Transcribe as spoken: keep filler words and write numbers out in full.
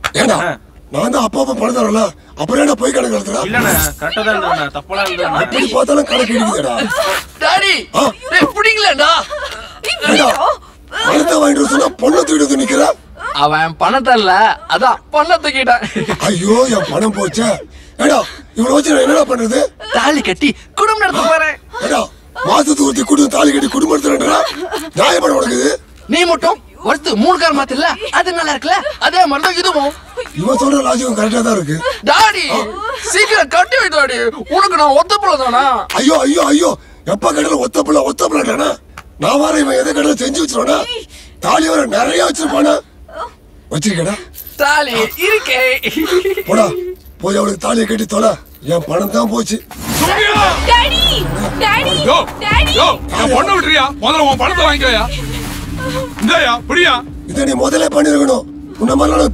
ஏண்டா நான் தான் அப்பா அப்பா பணம் தரல அப்புறம் என்ன போய் கணக்கு எழுதுறா? இல்லண்ணா கரெக்டா தான் எழுதுறேண்ணா தப்பெல்லாம் எழுதுறேண்ணா. எப்படி பார்த்தாலும் கணக்கு இடிக்குதுடா. டாடி எப்படிங்களா பணத்தை வாங்கிட்டு சொன்னா பொண்ணை தூக்கிட்டு நிக்கிற. அவன் பணத்தை இல்ல அதான் பொண்ணை தூக்கிட்டான். ஐயோ என் பணம் போச்சே. ஏடா இவ்வளவு வச்சு நான் என்னடா பண்றது? தாலி கட்டி குடும்பம் நடத்த போறேன். ஏடா மாசத்துக்கு ஒருத்தி குடும்பம் தாலி கட்டி குடும்பம் நடத்துறா நியாயமான உனக்கு? நீ மட்டும் வருத்து மூணு கார் மாத்தில அது நல்லா இருக்குல்ல அதே மாதிரிதான் இதுவும். இவன் சொல்ற லாஜிக்கும் கரெக்டா தான் இருக்கு. டாடி சீக்கிரம் கட்டி வை டாடி உனக்கு நான் ஒத்த பிள்ளை தானா? ஐயோ ஐயோ ஐயோ எப்ப கடல ஒத்த பிள்ளை ஒத்த பிள்ளைனா நான் வர இவன் எதை கடல செஞ்சு வச்சிருவானா? தாலி வர நிறைய வச்சிருப்பானா? வச்சிருக்கடா தாலி இருக்கே. போடா போய் அவளுக்கு தாலியை கட்டி தொலை. என் பணம் தான் போச்சு. Daddy daddy yo daddy yo நான் பொண்ணை விட்டுறியா? முதல்ல உன் பணத்தை வாங்கிக்கோயா. இந்தாயா புடியா. இதை நீ முதல்ல பண்ணிருக்கணும். உன்ன மாதிரி